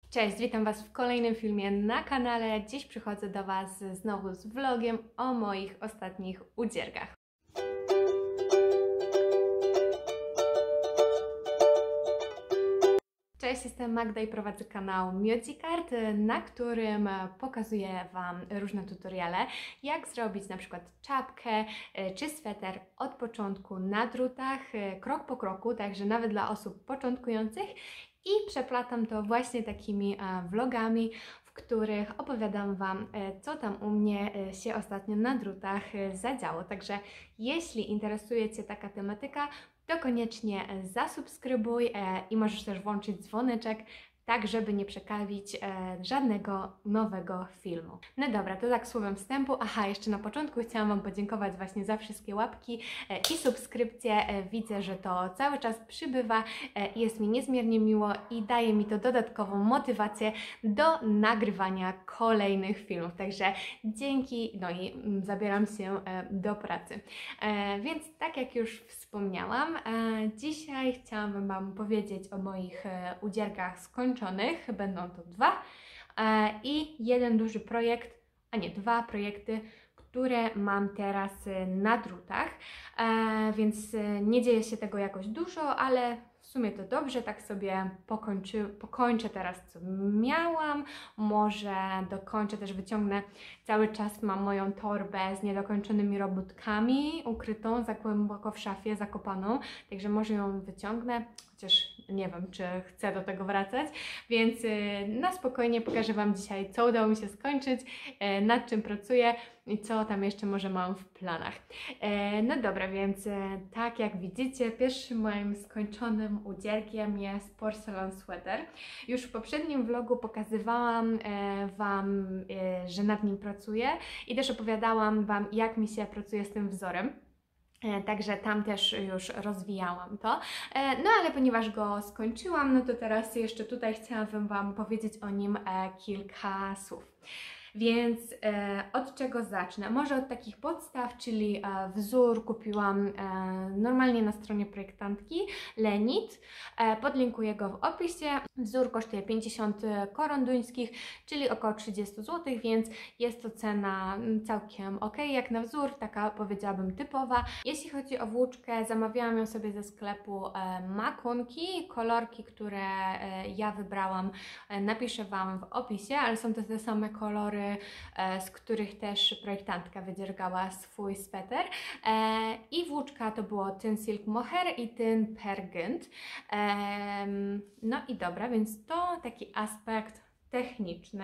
Cześć, witam Was w kolejnym filmie na kanale. Dziś przychodzę do Was znowu z vlogiem o moich ostatnich udziergach. Cześć, jestem Magda i prowadzę kanał Miocikart, na którym pokazuję Wam różne tutoriale, jak zrobić na przykład czapkę czy sweter od początku na drutach, krok po kroku, także nawet dla osób początkujących. I przeplatam to właśnie takimi vlogami, w których opowiadam Wam, co tam u mnie się ostatnio na drutach zadziało. Także jeśli interesuje Cię taka tematyka, to koniecznie zasubskrybuj i możesz też włączyć dzwoneczek, tak żeby nie przegapić żadnego nowego filmu. No dobra, to tak słowem wstępu. Aha, jeszcze na początku chciałam Wam podziękować właśnie za wszystkie łapki i subskrypcje. Widzę, że to cały czas przybywa i jest mi niezmiernie miło i daje mi to dodatkową motywację do nagrywania kolejnych filmów. Także dzięki, no i zabieram się do pracy. Więc tak jak już wspomniałam, dzisiaj chciałam Wam powiedzieć o moich udziergach skończonych. Będą to dwa i jeden duży projekt, a nie, dwa projekty, które mam teraz na drutach, więc nie dzieje się tego jakoś dużo, ale w sumie to dobrze, tak sobie pokończę teraz, co miałam, może dokończę, też wyciągnę, cały czas mam moją torbę z niedokończonymi robótkami, ukrytą za głęboko w szafie, zakopaną, także może ją wyciągnę, chociaż nie wiem, czy chcę do tego wracać, więc na spokojnie pokażę Wam dzisiaj, co udało mi się skończyć, nad czym pracuję i co tam jeszcze może mam w planach. No dobra, więc tak jak widzicie, pierwszym moim skończonym udziergiem jest porcelain sweater. Już w poprzednim vlogu pokazywałam Wam, że nad nim pracuję i też opowiadałam Wam, jak mi się pracuje z tym wzorem. Także tam też już rozwijałam to. No ale ponieważ go skończyłam, no to teraz jeszcze tutaj chciałabym Wam powiedzieć o nim kilka słów. Więc od czego zacznę? Może od takich podstaw, czyli wzór kupiłam normalnie na stronie projektantki Lenit. Podlinkuję go w opisie. Wzór kosztuje 50 koron duńskich, czyli około 30 zł, więc jest to cena całkiem ok, jak na wzór, taka powiedziałabym typowa. Jeśli chodzi o włóczkę, zamawiałam ją sobie ze sklepu Makunki. Kolorki, które ja wybrałam, napiszę Wam w opisie, ale są to te same kolory, z których też projektantka wydziergała swój sweter. I włóczka to było Thin Silk Mohair i Thin Pergint. No i dobra, więc to taki aspekt techniczny.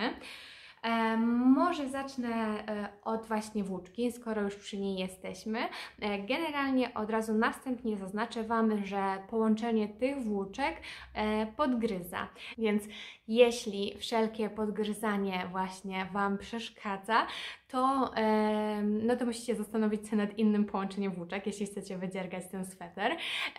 Może zacznę od właśnie włóczki, skoro już przy niej jesteśmy. Generalnie od razu następnie zaznaczę Wam, że połączenie tych włóczek podgryza, więc jeśli wszelkie podgryzanie właśnie Wam przeszkadza, to musicie zastanowić się nad innym połączeniem włóczek, jeśli chcecie wydziergać ten sweter.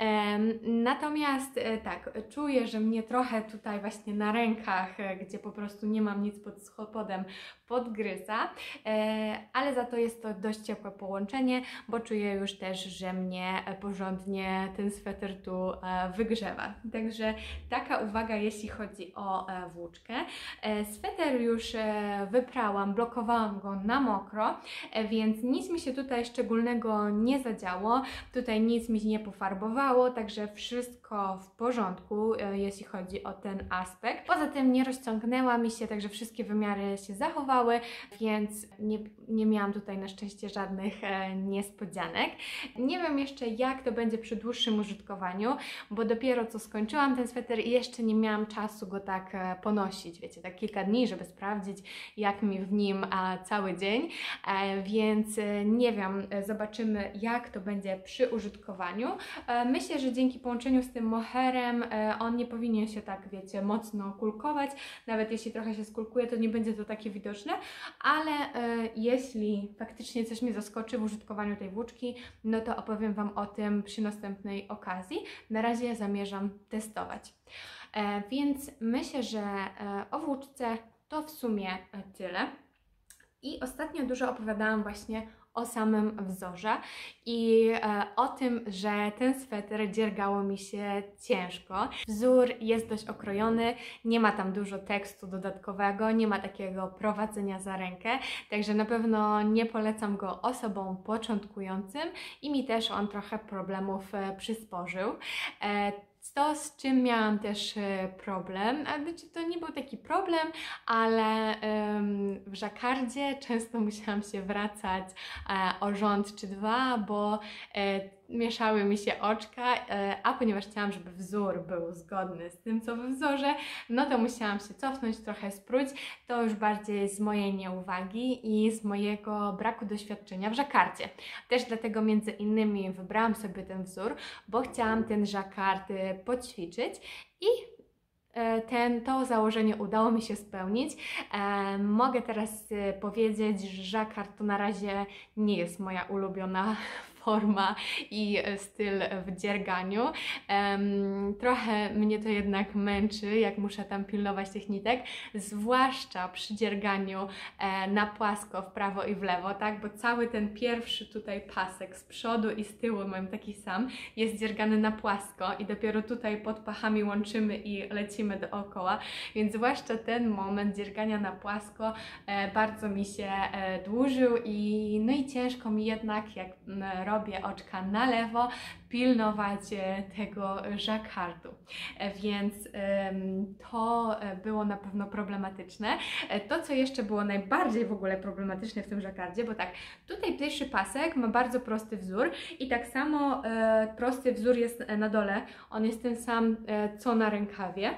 Natomiast tak, czuję, że mnie trochę tutaj właśnie na rękach, gdzie po prostu nie mam nic pod spodem, podgryza, ale za to jest to dość ciepłe połączenie, bo czuję już też, że mnie porządnie ten sweter tu wygrzewa. Także taka uwaga, jeśli chodzi o włóczkę. Sweter już wyprałam, blokowałam go na mokro, więc nic mi się tutaj szczególnego nie zadziało, tutaj nic mi nie pofarbowało, także wszystko w porządku, jeśli chodzi o ten aspekt. Poza tym nie rozciągnęła mi się, także wszystkie wymiary się zachowały, więc nie miałam tutaj na szczęście żadnych niespodzianek. Nie wiem jeszcze, jak to będzie przy dłuższym użytkowaniu, bo dopiero co skończyłam ten sweter i jeszcze nie miałam czasu go tak ponosić, wiecie, tak kilka dni, żeby sprawdzić, jak mi w nim cały dzień, więc nie wiem, zobaczymy, jak to będzie przy użytkowaniu. Myślę, że dzięki połączeniu z tym mohairem on nie powinien się tak, wiecie, mocno kulkować, nawet jeśli trochę się skulkuje, to nie będzie to takie widoczne, ale jeśli faktycznie coś mnie zaskoczy w użytkowaniu tej włóczki, no to opowiem Wam o tym przy następnej okazji. Na razie zamierzam testować. Więc myślę, że o włóczce to w sumie tyle. I ostatnio dużo opowiadałam właśnie o samym wzorze i o tym, że ten sweter dziergało mi się ciężko. Wzór jest dość okrojony, nie ma tam dużo tekstu dodatkowego, nie ma takiego prowadzenia za rękę, także na pewno nie polecam go osobom początkującym i mi też on trochę problemów przysporzył. To, z czym miałam też problem, a to nie był taki problem, ale w żakardzie często musiałam się wracać o rząd czy dwa, bo mieszały mi się oczka, a ponieważ chciałam, żeby wzór był zgodny z tym, co we wzorze, no to musiałam się cofnąć, trochę spróć. To już bardziej z mojej nieuwagi i z mojego braku doświadczenia w żakardzie. Też dlatego między innymi wybrałam sobie ten wzór, bo chciałam ten żakard poćwiczyć i to założenie udało mi się spełnić. Mogę teraz powiedzieć, że żakard to na razie nie jest moja ulubiona forma i styl w dzierganiu. Trochę mnie to jednak męczy, jak muszę tam pilnować tych nitek, zwłaszcza przy dzierganiu na płasko w prawo i w lewo, tak? Bo cały ten pierwszy tutaj pasek z przodu i z tyłu mam taki sam, jest dziergany na płasko i dopiero tutaj pod pachami łączymy i lecimy dookoła, więc zwłaszcza ten moment dziergania na płasko bardzo mi się dłużył no i ciężko mi jednak, jak robię oczka na lewo, pilnować tego żakardu, więc to było na pewno problematyczne. To, co jeszcze było najbardziej w ogóle problematyczne w tym żakardzie, bo tak, tutaj pierwszy pasek ma bardzo prosty wzór i tak samo prosty wzór jest na dole, on jest ten sam co na rękawie.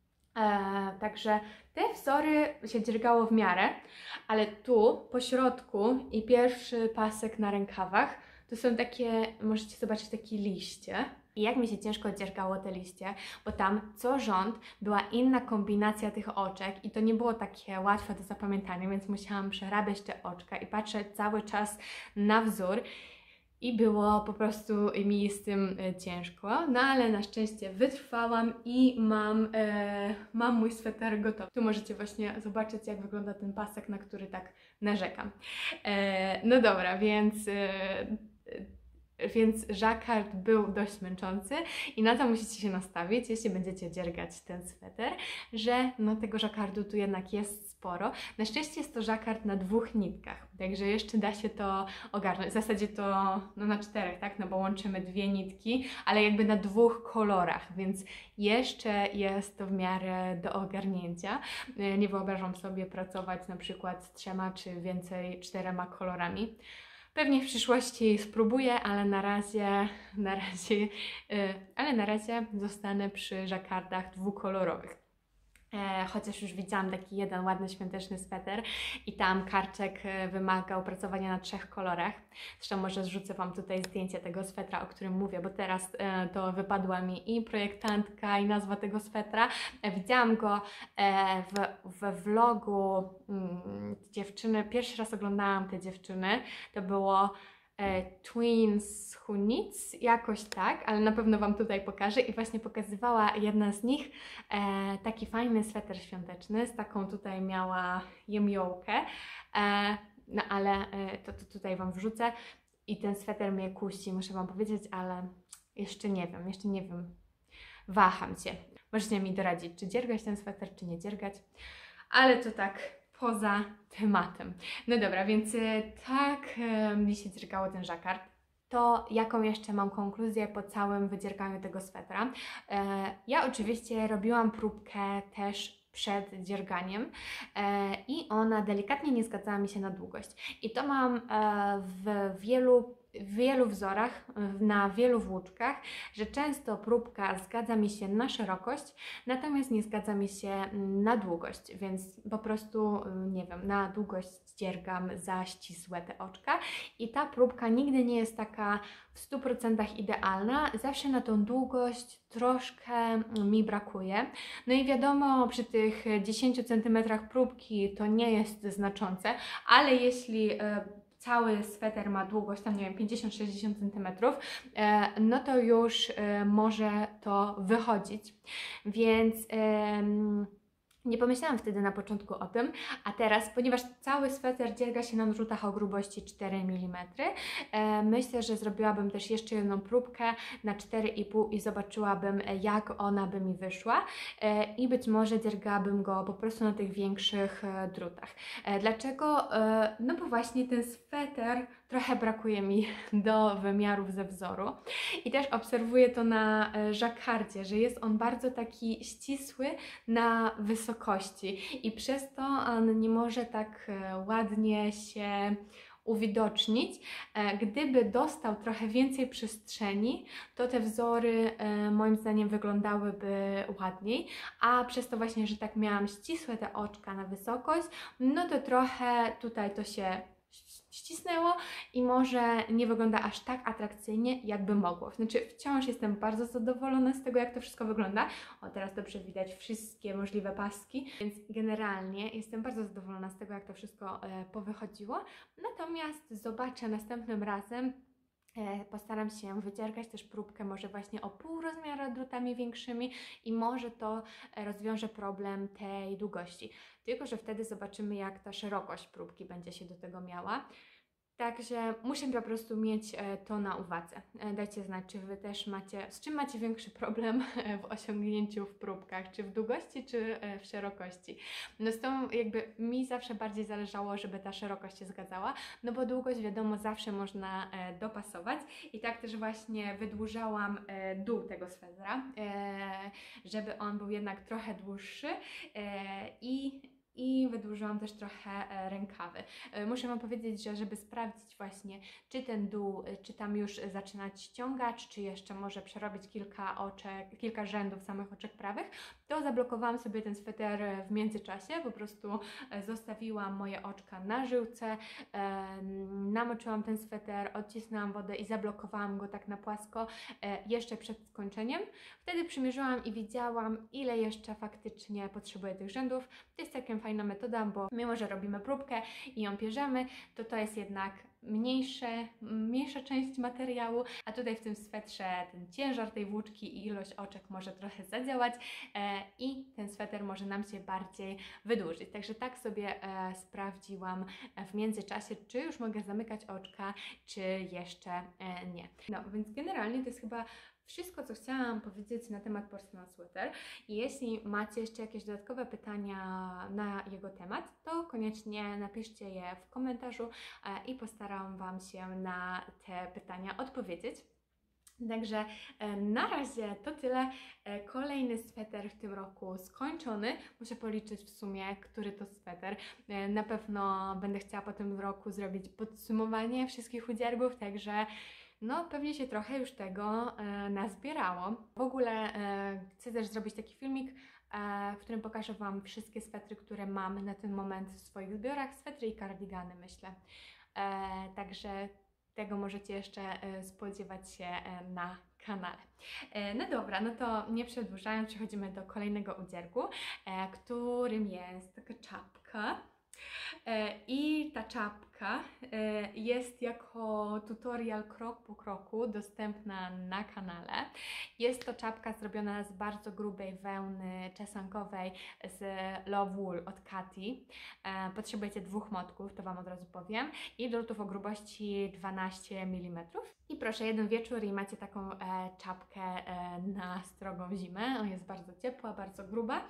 Także te wzory się dziergało w miarę, ale tu po środku i pierwszy pasek na rękawach to są takie, możecie zobaczyć, takie liście. I jak mi się ciężko dziergało te liście, bo tam co rząd była inna kombinacja tych oczek i to nie było takie łatwe do zapamiętania, więc musiałam przerabiać te oczka i patrzeć cały czas na wzór. I było po prostu mi z tym ciężko, no ale na szczęście wytrwałam i mam mój sweter gotowy. Tu możecie właśnie zobaczyć, jak wygląda ten pasek, na który tak narzekam. No dobra, więc żakard był dość męczący i na to musicie się nastawić, jeśli będziecie dziergać ten sweter, że no tego żakardu tu jednak jest sporo. Na szczęście jest to żakard na 2 nitkach, także jeszcze da się to ogarnąć. W zasadzie to no na 4, tak? No bo łączymy 2 nitki, ale jakby na 2 kolorach, więc jeszcze jest to w miarę do ogarnięcia. Nie wyobrażam sobie pracować na przykład z 3 czy więcej 4 kolorami. Pewnie w przyszłości spróbuję, ale na razie zostanę przy żakardach 2-kolorowych. Chociaż już widziałam taki jeden ładny świąteczny sweter i tam karczek wymagał pracowania na 3 kolorach. Zresztą może zrzucę Wam tutaj zdjęcie tego swetra, o którym mówię, bo teraz to wypadła mi i projektantka, i nazwa tego swetra. Widziałam go we vlogu dziewczyny. Pierwszy raz oglądałam te dziewczyny. To było Twins Who Knits, jakoś tak, ale na pewno Wam tutaj pokażę i właśnie pokazywała jedna z nich taki fajny sweter świąteczny, z taką tutaj miała jemiołkę, no ale to tutaj Wam wrzucę i ten sweter mnie kusi, muszę Wam powiedzieć, ale jeszcze nie wiem, waham się. Możecie mi doradzić, czy dziergać ten sweter, czy nie dziergać, ale to tak poza tematem. No dobra, więc tak mi się dziergało ten żakard. To jaką jeszcze mam konkluzję po całym wydzierganiu tego swetra? Ja oczywiście robiłam próbkę też przed dzierganiem i ona delikatnie nie zgadzała mi się na długość. I to mam w wielu wzorach, na wielu włóczkach, że często próbka zgadza mi się na szerokość, natomiast nie zgadza mi się na długość, więc po prostu, nie wiem, na długość dziergam za ścisłe te oczka i ta próbka nigdy nie jest taka w 100% idealna, zawsze na tą długość troszkę mi brakuje. No i wiadomo, przy tych 10 cm próbki to nie jest znaczące, ale jeśli cały sweter ma długość, tam nie wiem, 50-60 cm, no to już może to wychodzić, więc Nie pomyślałam wtedy na początku o tym, a teraz, ponieważ cały sweter dzierga się na drutach o grubości 4 mm, myślę, że zrobiłabym też jeszcze jedną próbkę na 4,5 i zobaczyłabym, jak ona by mi wyszła i być może dziergałabym go po prostu na tych większych drutach. Dlaczego? No bo właśnie ten sweter trochę brakuje mi do wymiarów ze wzoru i też obserwuję to na żakardzie, że jest on bardzo taki ścisły na wysokości i przez to on nie może tak ładnie się uwidocznić. Gdyby dostał trochę więcej przestrzeni, to te wzory moim zdaniem wyglądałyby ładniej, a przez to właśnie, że tak miałam ścisłe te oczka na wysokość, no to trochę tutaj to się ścisnęło i może nie wygląda aż tak atrakcyjnie, jakby mogło. Znaczy wciąż jestem bardzo zadowolona z tego, jak to wszystko wygląda. O, teraz dobrze widać wszystkie możliwe paski, więc generalnie jestem bardzo zadowolona z tego, jak to wszystko powychodziło. Natomiast zobaczę następnym razem, postaram się wydziergać też próbkę może właśnie o pół rozmiaru drutami większymi i może to rozwiąże problem tej długości. Tylko że wtedy zobaczymy, jak ta szerokość próbki będzie się do tego miała. Także muszę po prostu mieć to na uwadze. Dajcie znać, czy Wy też macie, z czym macie większy problem w osiągnięciu w próbkach, czy w długości, czy w szerokości. No z tą jakby mi zawsze bardziej zależało, żeby ta szerokość się zgadzała, no bo długość wiadomo zawsze można dopasować i tak też właśnie wydłużałam dół tego swetera, żeby on był jednak trochę dłuższy i wydłużyłam też trochę rękawy. Muszę Wam powiedzieć, że żeby sprawdzić właśnie, czy ten dół, czy tam już zaczynać ściągać, czy jeszcze może przerobić kilka rzędów samych oczek prawych, to zablokowałam sobie ten sweter w międzyczasie, po prostu zostawiłam moje oczka na żyłce, namoczyłam ten sweter, odcisnęłam wodę i zablokowałam go tak na płasko jeszcze przed skończeniem. Wtedy przymierzyłam i widziałam, ile jeszcze faktycznie potrzebuję tych rzędów. To jest całkiem fajna metoda, bo mimo, że robimy próbkę i ją pierzemy, to jest jednak mniejsza część materiału, a tutaj w tym swetrze ten ciężar tej włóczki i ilość oczek może trochę zadziałać i ten sweter może nam się bardziej wydłużyć. Także tak sobie sprawdziłam w międzyczasie, czy już mogę zamykać oczka, czy jeszcze nie. No, więc generalnie to jest chyba wszystko, co chciałam powiedzieć na temat Personal Sweater. I jeśli macie jeszcze jakieś dodatkowe pytania na jego temat, to koniecznie napiszcie je w komentarzu i postaram Wam się na te pytania odpowiedzieć. Także na razie to tyle. Kolejny sweter w tym roku skończony. Muszę policzyć w sumie, który to sweter. Na pewno będę chciała po tym roku zrobić podsumowanie wszystkich udziergów, także no pewnie się trochę już tego nazbierało. W ogóle chcę też zrobić taki filmik, w którym pokażę Wam wszystkie swetry, które mam na ten moment w swoich zbiorach. Swetry i kardigany, myślę. Także tego możecie jeszcze spodziewać się na kanale. No dobra, no to nie przedłużając, przechodzimy do kolejnego udziergu, którym jest taka czapka. I ta czapka jest jako tutorial krok po kroku dostępna na kanale. Jest to czapka zrobiona z bardzo grubej wełny czesankowej z Love Wool od Kati. Potrzebujecie 2 motków, to Wam od razu powiem, i drutów o grubości 12 mm. I proszę, jeden wieczór i macie taką czapkę na strogą zimę. Ona jest bardzo ciepła, bardzo gruba.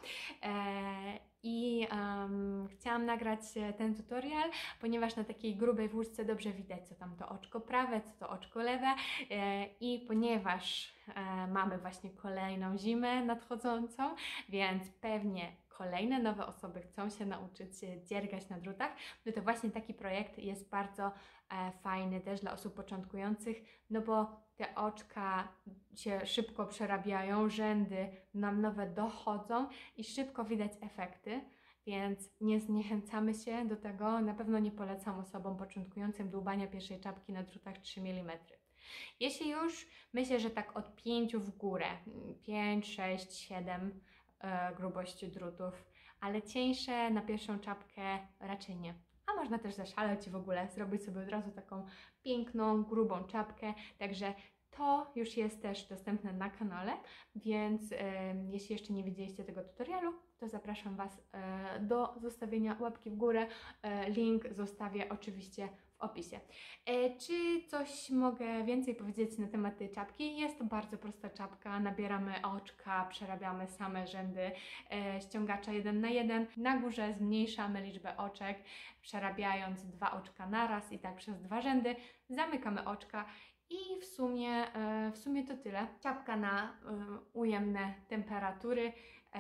Chciałam nagrać ten tutorial, ponieważ na takiej grubej włóczce dobrze widać, co tam to oczko prawe, co to oczko lewe i ponieważ mamy właśnie kolejną zimę nadchodzącą, więc pewnie kolejne nowe osoby chcą się nauczyć dziergać na drutach, no to właśnie taki projekt jest bardzo fajny też dla osób początkujących, no bo te oczka się szybko przerabiają, rzędy nam nowe dochodzą i szybko widać efekty, więc nie zniechęcamy się do tego. Na pewno nie polecam osobom początkującym dłubania pierwszej czapki na drutach 3 mm. Jeśli już, myślę, że tak od 5 w górę, 5, 6, 7 grubości drutów, ale cieńsze na pierwszą czapkę raczej nie. A można też zaszaleć i w ogóle zrobić sobie od razu taką piękną, grubą czapkę, także To już jest też dostępne na kanale, więc jeśli jeszcze nie widzieliście tego tutorialu, to zapraszam Was do zostawienia łapki w górę. Link zostawię oczywiście w opisie. Czy coś mogę więcej powiedzieć na temat tej czapki? Jest to bardzo prosta czapka. Nabieramy oczka, przerabiamy same rzędy ściągacza 1 na 1. Na górze zmniejszamy liczbę oczek, przerabiając 2 oczka naraz i tak przez 2 rzędy. Zamykamy oczka. I w sumie to tyle. Czapka na ujemne temperatury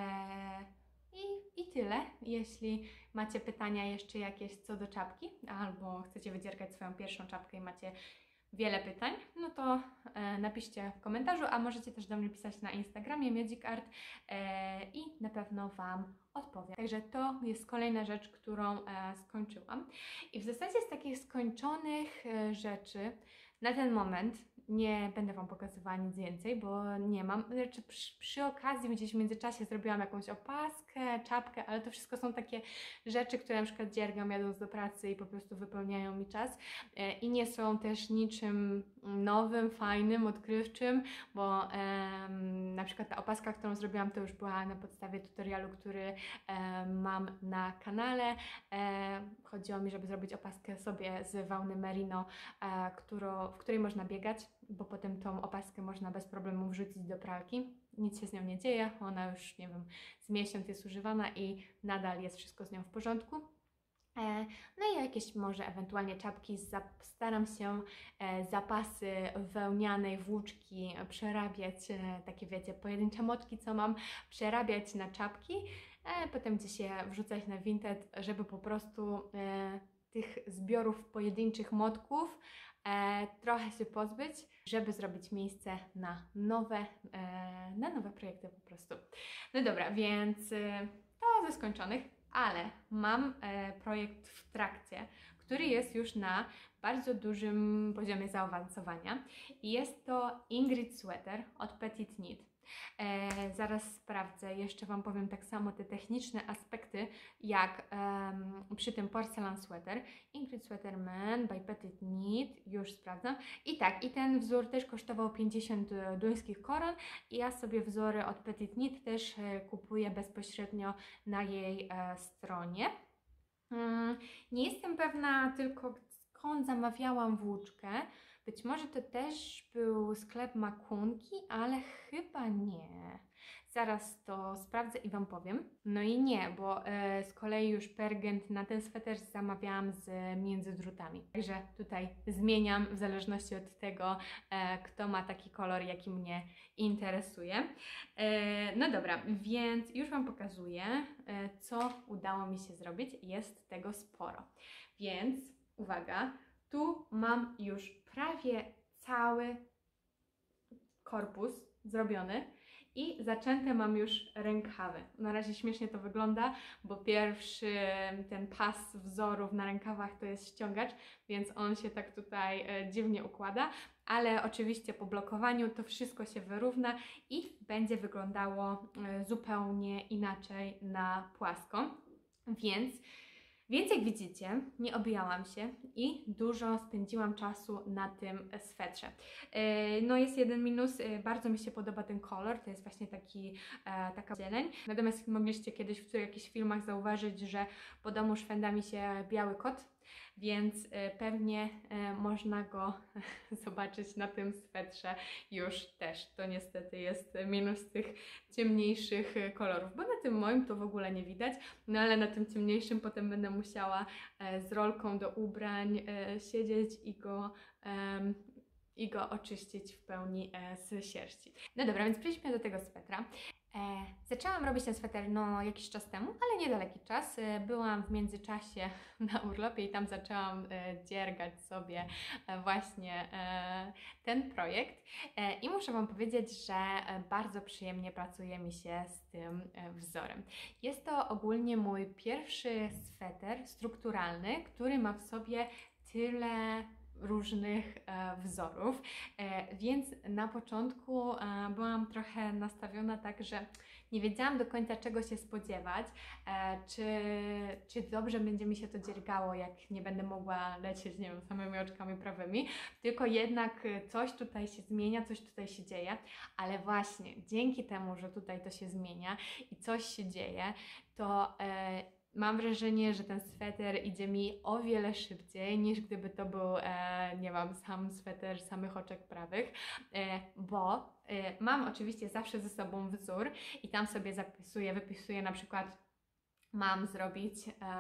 i tyle. Jeśli macie pytania jeszcze jakieś co do czapki, albo chcecie wydziergać swoją pierwszą czapkę i macie wiele pytań, no to napiszcie w komentarzu, a możecie też do mnie pisać na Instagramie MiodicArt i na pewno Wam odpowiem. Także to jest kolejna rzecz, którą skończyłam. I w zasadzie z takich skończonych rzeczy na ten moment nie będę Wam pokazywała nic więcej, bo nie mam. Znaczy przy okazji gdzieś w międzyczasie zrobiłam jakąś opaskę, czapkę, ale to wszystko są takie rzeczy, które na przykład dziergam jadąc do pracy i po prostu wypełniają mi czas i nie są też niczym nowym, fajnym, odkrywczym, bo na przykład ta opaska, którą zrobiłam, to już była na podstawie tutorialu, który mam na kanale. Chodziło mi, żeby zrobić opaskę sobie z wełny merino, w której można biegać, bo potem tą opaskę można bez problemu wrzucić do pralki. Nic się z nią nie dzieje, ona już, nie wiem, z miesiąc jest używana i nadal jest wszystko z nią w porządku. No i jakieś może ewentualnie czapki, staram się zapasy wełnianej włóczki przerabiać, takie wiecie, pojedyncze motki, co mam, przerabiać na czapki, potem gdzieś je wrzucać na Vinted, żeby po prostu tych zbiorów pojedynczych motków trochę się pozbyć, żeby zrobić miejsce na nowe projekty po prostu. No dobra, więc to ze skończonych, ale mam projekt w trakcie, który jest już na bardzo dużym poziomie zaawansowania i jest to Ingrid Sweater od Petite Knit. Zaraz sprawdzę, jeszcze Wam powiem tak samo te techniczne aspekty jak przy tym Porcelain Sweater. Ingrid Sweater Man by Petite Knit, już sprawdzam. I tak, i ten wzór też kosztował 50 duńskich koron i ja sobie wzory od Petite Knit też kupuję bezpośrednio na jej stronie. Nie jestem pewna tylko skąd zamawiałam włóczkę. Być może to też był sklep Makunki, ale chyba nie. Zaraz to sprawdzę i Wam powiem. No i nie, bo z kolei już pergent na ten sweter zamawiałam z międzydrutami. Także tutaj zmieniam w zależności od tego, kto ma taki kolor, jaki mnie interesuje. No dobra, więc już Wam pokazuję, co udało mi się zrobić. Jest tego sporo. Więc uwaga, tu mam już prawie cały korpus zrobiony i zaczęte mam już rękawy. Na razie śmiesznie to wygląda, bo pierwszy ten pas wzorów na rękawach to jest ściągacz, więc on się tak tutaj dziwnie układa, ale oczywiście po blokowaniu to wszystko się wyrówna i będzie wyglądało zupełnie inaczej na płasko. Więc jak widzicie, nie obijałam się i dużo spędziłam czasu na tym swetrze. No jest jeden minus, bardzo mi się podoba ten kolor, to jest właśnie taka zieleń. Natomiast mogliście kiedyś w jakichś filmach zauważyć, że po domu szwenda mi się biały kot, więc pewnie można go zobaczyć na tym swetrze już też. To niestety jest minus tych ciemniejszych kolorów, bo na tym moim to w ogóle nie widać, no ale na tym ciemniejszym potem będę musiała z rolką do ubrań siedzieć i go oczyścić w pełni z sierści. No dobra, więc przejdźmy do tego swetra. Zaczęłam robić ten sweter jakiś czas temu, ale niedaleki czas. Byłam w międzyczasie na urlopie i tam zaczęłam dziergać sobie właśnie ten projekt. I muszę Wam powiedzieć, że bardzo przyjemnie pracuje mi się z tym wzorem. Jest to ogólnie mój pierwszy sweter strukturalny, który ma w sobie tyle różnych wzorów, więc na początku byłam trochę nastawiona tak, że nie wiedziałam do końca czego się spodziewać, czy dobrze będzie mi się to dziergało, jak nie będę mogła lecieć, nie wiem, samymi oczkami prawymi, tylko jednak coś tutaj się zmienia, coś tutaj się dzieje, ale właśnie dzięki temu, że tutaj to się zmienia i coś się dzieje, to mam wrażenie, że ten sweter idzie mi o wiele szybciej, niż gdyby to był, nie wiem, sam sweter samych oczek prawych, bo mam oczywiście zawsze ze sobą wzór i tam sobie wypisuję na przykład, mam zrobić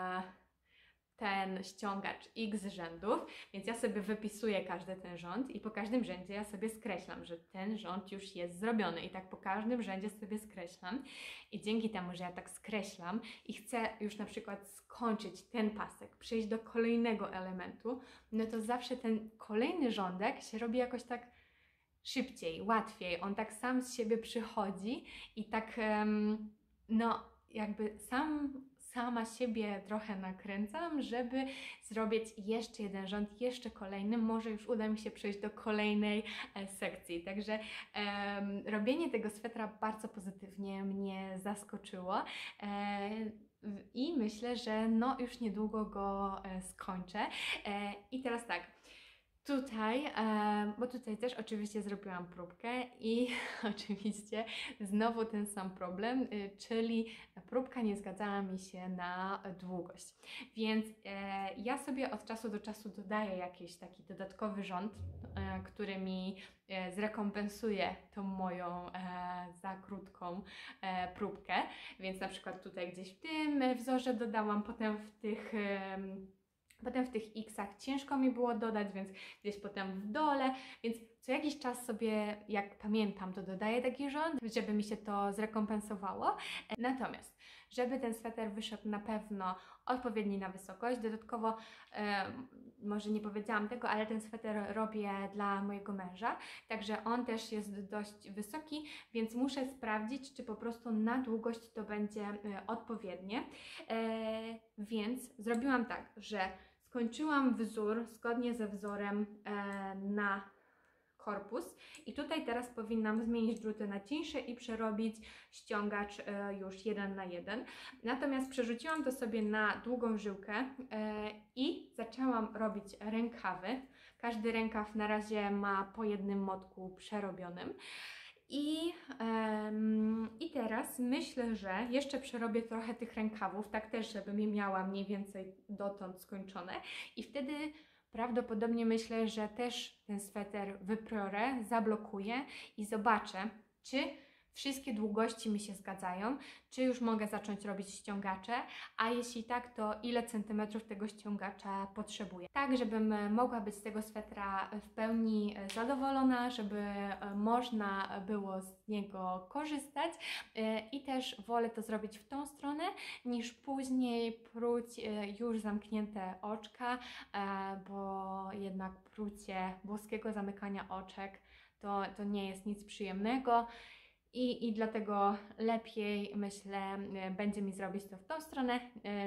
ten ściągacz X rzędów, więc ja sobie wypisuję każdy ten rząd i po każdym rzędzie ja sobie skreślam, że ten rząd już jest zrobiony i tak po każdym rzędzie sobie skreślam i dzięki temu, że ja tak skreślam i chcę już na przykład skończyć ten pasek, przejść do kolejnego elementu, no to zawsze ten kolejny rządek się robi jakoś tak szybciej, łatwiej, on tak sam z siebie przychodzi i tak no jakby sama siebie trochę nakręcam, żeby zrobić jeszcze jeden rząd, jeszcze kolejny, może już uda mi się przejść do kolejnej sekcji. Także robienie tego swetra bardzo pozytywnie mnie zaskoczyło i myślę, że no już niedługo go skończę. I teraz tak. Tutaj, bo tutaj też oczywiście zrobiłam próbkę i oczywiście znowu ten sam problem, czyli próbka nie zgadzała mi się na długość. Więc ja sobie od czasu do czasu dodaję jakiś taki dodatkowy rząd, który mi zrekompensuje tą moją za krótką próbkę. Więc na przykład tutaj gdzieś w tym wzorze dodałam, potem w tych X-ach ciężko mi było dodać, więc gdzieś potem w dole, więc co jakiś czas sobie, jak pamiętam, to dodaję taki rząd, żeby mi się to zrekompensowało. Natomiast, żeby ten sweter wyszedł na pewno odpowiedni na wysokość, dodatkowo, może nie powiedziałam tego, ale ten sweter robię dla mojego męża, także on też jest dość wysoki, więc muszę sprawdzić, czy po prostu na długość to będzie odpowiednie. Więc zrobiłam tak, że skończyłam wzór zgodnie ze wzorem na korpus i tutaj teraz powinnam zmienić druty na cieńsze i przerobić ściągacz już 1 na 1. Natomiast przerzuciłam to sobie na długą żyłkę i zaczęłam robić rękawy. Każdy rękaw na razie ma po jednym motku przerobionym. I teraz myślę, że jeszcze przerobię trochę tych rękawów, tak też, żebym je miała mniej więcej dotąd skończone i wtedy prawdopodobnie myślę, że też ten sweter wyprorę, zablokuję i zobaczę, czy wszystkie długości mi się zgadzają, czy już mogę zacząć robić ściągacze, a jeśli tak, to ile centymetrów tego ściągacza potrzebuję. Tak, żebym mogła być z tego swetra w pełni zadowolona, żeby można było z niego korzystać i też wolę to zrobić w tą stronę, niż później pruć już zamknięte oczka, bo jednak prucie włoskiego zamykania oczek to nie jest nic przyjemnego. I dlatego lepiej, myślę, będzie mi zrobić to w tą stronę,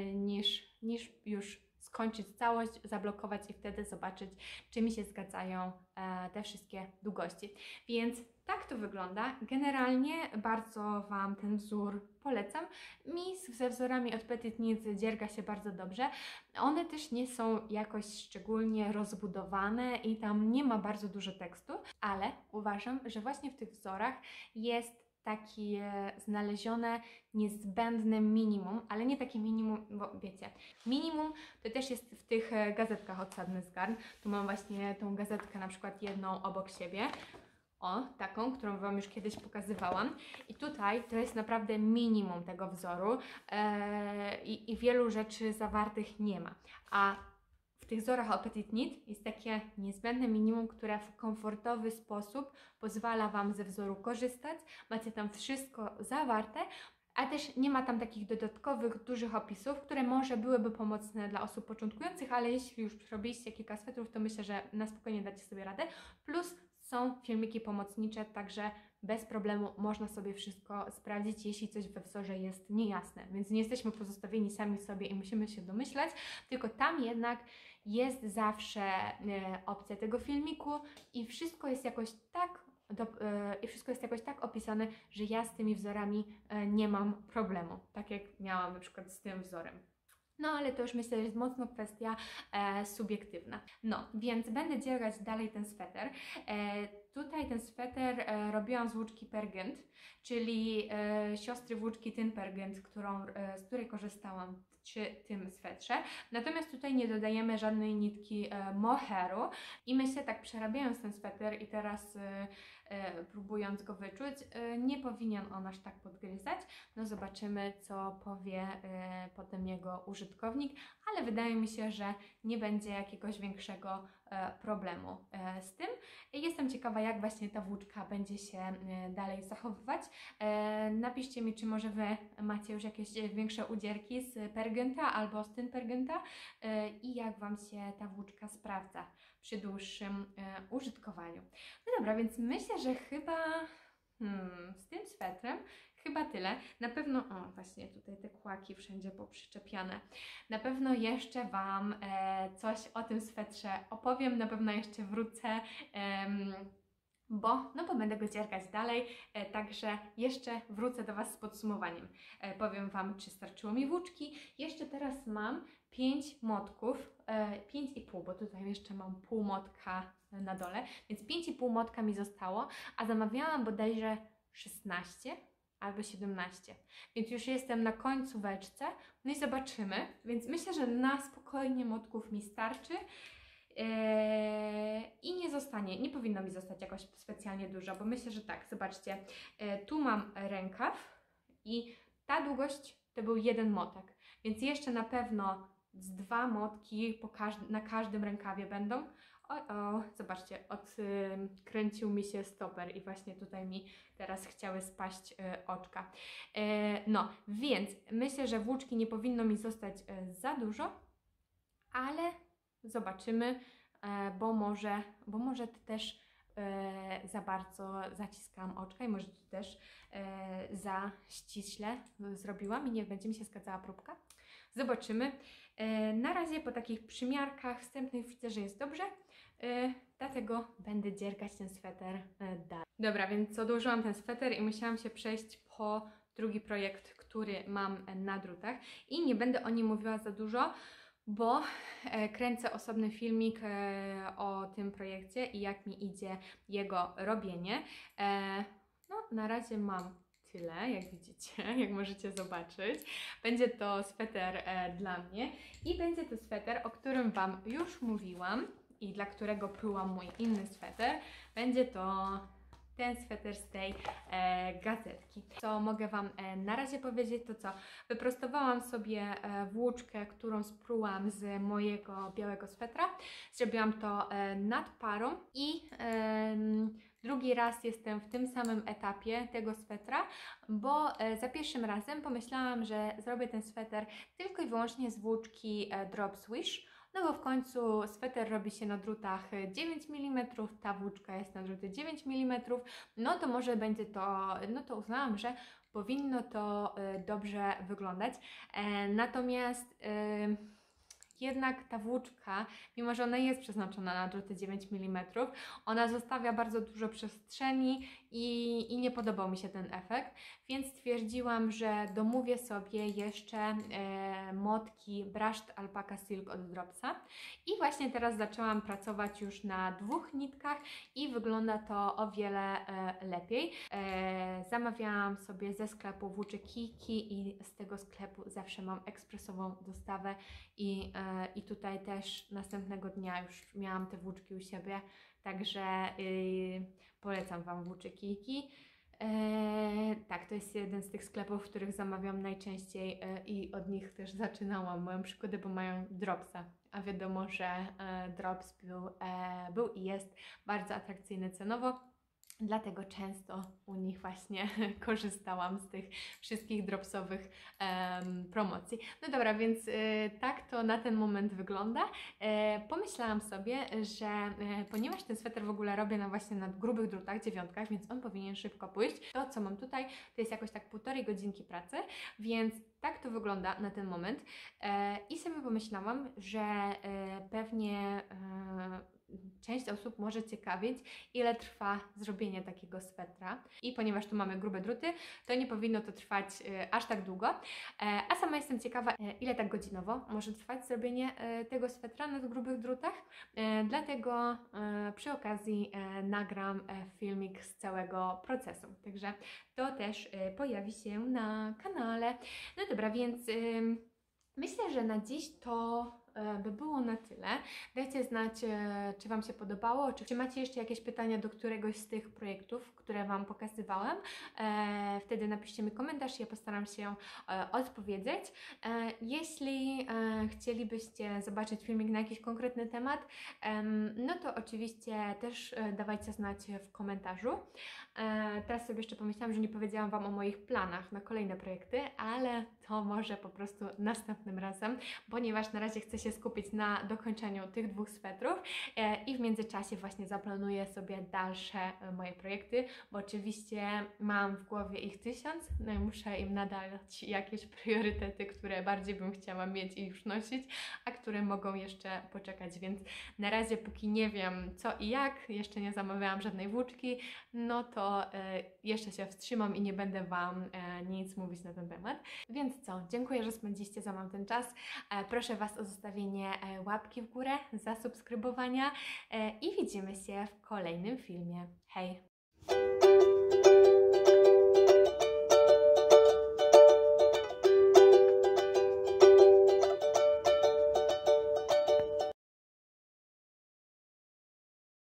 niż już skończyć całość, zablokować i wtedy zobaczyć, czy mi się zgadzają te wszystkie długości. Więc tak to wygląda. Generalnie bardzo Wam ten wzór polecam. Mi ze wzorami od Petit Knit dzierga się bardzo dobrze. One też nie są jakoś szczególnie rozbudowane i tam nie ma bardzo dużo tekstu, ale uważam, że właśnie w tych wzorach jest takie znalezione niezbędne minimum, ale nie takie minimum, bo wiecie, minimum to też jest w tych gazetkach od Sadness Garn. Tu mam właśnie tą gazetkę na przykład jedną obok siebie. O, taką, którą Wam już kiedyś pokazywałam. I tutaj to jest naprawdę minimum tego wzoru i wielu rzeczy zawartych nie ma. A w tych wzorach o Petit Knit jest takie niezbędne minimum, które w komfortowy sposób pozwala Wam ze wzoru korzystać. Macie tam wszystko zawarte, a też nie ma tam takich dodatkowych, dużych opisów, które może byłyby pomocne dla osób początkujących, ale jeśli już robiliście kilka swetrów, to myślę, że na spokojnie dacie sobie radę. Plus są filmiki pomocnicze, także bez problemu można sobie wszystko sprawdzić, jeśli coś we wzorze jest niejasne, więc nie jesteśmy pozostawieni sami sobie i musimy się domyślać, tylko tam jednak jest zawsze opcja tego filmiku i wszystko jest jakoś tak opisane, że ja z tymi wzorami nie mam problemu, tak jak miałam na przykład z tym wzorem. No ale to już myślę, że jest mocno kwestia subiektywna. No, więc będę dziergać dalej ten sweter. Tutaj ten sweter robiłam z włóczki Pergint, czyli siostry włóczki Tyn Pergint, z której korzystałam przy tym swetrze. Natomiast tutaj nie dodajemy żadnej nitki mohairu i myślę, tak przerabiając ten sweter i teraz próbując go wyczuć, nie powinien on aż tak podgryzać. No zobaczymy, co powie potem jego użytkownik, ale wydaje mi się, że nie będzie jakiegoś większego problemu z tym. Jestem ciekawa, jak właśnie ta włóczka będzie się dalej zachowywać. Napiszcie mi, czy może Wy macie już jakieś większe udzierki z Perginta albo z Tyn Perginta i jak Wam się ta włóczka sprawdza przy dłuższym użytkowaniu. No dobra, więc myślę, że chyba z tym swetrem chyba tyle. Na pewno, o właśnie tutaj te kłaki wszędzie poprzyczepiane. Na pewno jeszcze Wam coś o tym swetrze opowiem, na pewno jeszcze wrócę, bo będę go dziergać dalej, także jeszcze wrócę do Was z podsumowaniem. Powiem Wam, czy starczyło mi włóczki. Jeszcze teraz mam 5 motków, 5,5, bo tutaj jeszcze mam pół motka na dole, więc 5,5 motka mi zostało, a zamawiałam bodajże 16 albo 17, więc już jestem na końcóweczce, no i zobaczymy, więc myślę, że na spokojnie motków mi starczy. I nie powinno mi zostać jakoś specjalnie dużo, bo myślę, że tak, zobaczcie, tu mam rękaw i ta długość to był jeden motek, więc jeszcze na pewno z 2 motki na każdym rękawie będą. Zobaczcie, odkręcił mi się stoper i właśnie tutaj mi teraz chciały spaść oczka. No, więc myślę, że włóczki nie powinno mi zostać za dużo, ale zobaczymy, bo może też za bardzo zaciskałam oczka i może to też za ściśle zrobiłam i nie będzie mi się zgadzała próbka. Zobaczymy. Na razie po takich przymiarkach wstępnych widzę, że jest dobrze, dlatego będę dziergać ten sweter dalej. Dobra, więc odłożyłam ten sweter i musiałam się przejść po drugi projekt, który mam na drutach i nie będę o nim mówiła za dużo, bo kręcę osobny filmik o tym projekcie i jak mi idzie jego robienie. No, na razie mam tyle, jak widzicie, jak możecie zobaczyć. Będzie to sweter dla mnie i będzie to sweter, o którym Wam już mówiłam i dla którego prułam mój inny sweter. Będzie to ten sweter z tej gazetki. Co mogę Wam na razie powiedzieć, to co? Wyprostowałam sobie włóczkę, którą sprułam z mojego białego swetra. Zrobiłam to nad parą i drugi raz jestem w tym samym etapie tego swetra, bo za pierwszym razem pomyślałam, że zrobię ten sweter tylko i wyłącznie z włóczki Drop Swish. No bo w końcu sweter robi się na drutach 9 mm, ta włóczka jest na druty 9 mm, no to może będzie to, no to uznałam, że powinno to dobrze wyglądać. Natomiast jednak ta włóczka, mimo że ona jest przeznaczona na druty 9 mm, ona zostawia bardzo dużo przestrzeni i nie podobał mi się ten efekt, więc stwierdziłam, że domówię sobie jeszcze motki Brushed Alpaca Silk od Dropsa i właśnie teraz zaczęłam pracować już na 2 nitkach i wygląda to o wiele lepiej. Zamawiałam sobie ze sklepu włóczek Kiki i z tego sklepu zawsze mam ekspresową dostawę i tutaj też następnego dnia już miałam te włóczki u siebie, także polecam Wam włóczek Kiki. Tak, to jest jeden z tych sklepów, w których zamawiam najczęściej i od nich też zaczynałam moją przygodę, bo mają Dropsa, a wiadomo, że Drops był i jest bardzo atrakcyjny cenowo. Dlatego często u nich właśnie korzystałam z tych wszystkich dropsowych promocji. No dobra, więc tak to na ten moment wygląda. Pomyślałam sobie, że ponieważ ten sweter w ogóle robię właśnie na grubych drutach, 9, więc on powinien szybko pójść. To, co mam tutaj, to jest jakoś tak 1,5 godzinki pracy, więc tak to wygląda na ten moment. I sobie pomyślałam, że pewnie część osób może ciekawić, ile trwa zrobienie takiego swetra. I ponieważ tu mamy grube druty, to nie powinno to trwać aż tak długo. A sama jestem ciekawa, ile tak godzinowo może trwać zrobienie tego swetra na grubych drutach. Dlatego przy okazji nagram filmik z całego procesu. Także to też pojawi się na kanale. No dobra, więc myślę, że na dziś to by było na tyle. Dajcie znać, czy Wam się podobało, czy macie jeszcze jakieś pytania do któregoś z tych projektów, które Wam pokazywałam. Wtedy napiszcie mi komentarz, ja postaram się odpowiedzieć. Jeśli chcielibyście zobaczyć filmik na jakiś konkretny temat, no to oczywiście też dawajcie znać w komentarzu. Teraz sobie jeszcze pomyślałam, że nie powiedziałam Wam o moich planach na kolejne projekty, ale to może po prostu następnym razem, ponieważ na razie chcę się skupić na dokończeniu tych 2 swetrów i w międzyczasie właśnie zaplanuję sobie dalsze moje projekty, bo oczywiście mam w głowie ich 1000, no i muszę im nadać jakieś priorytety, które bardziej bym chciała mieć i już nosić, a które mogą jeszcze poczekać, więc na razie póki nie wiem co i jak, jeszcze nie zamawiałam żadnej włóczki, no to jeszcze się wstrzymam i nie będę Wam nic mówić na ten temat. Więc co, dziękuję, że spędziliście ze mną ten czas. Proszę Was o zostawienie łapki w górę, zasubskrybowania i widzimy się w kolejnym filmie. Hej!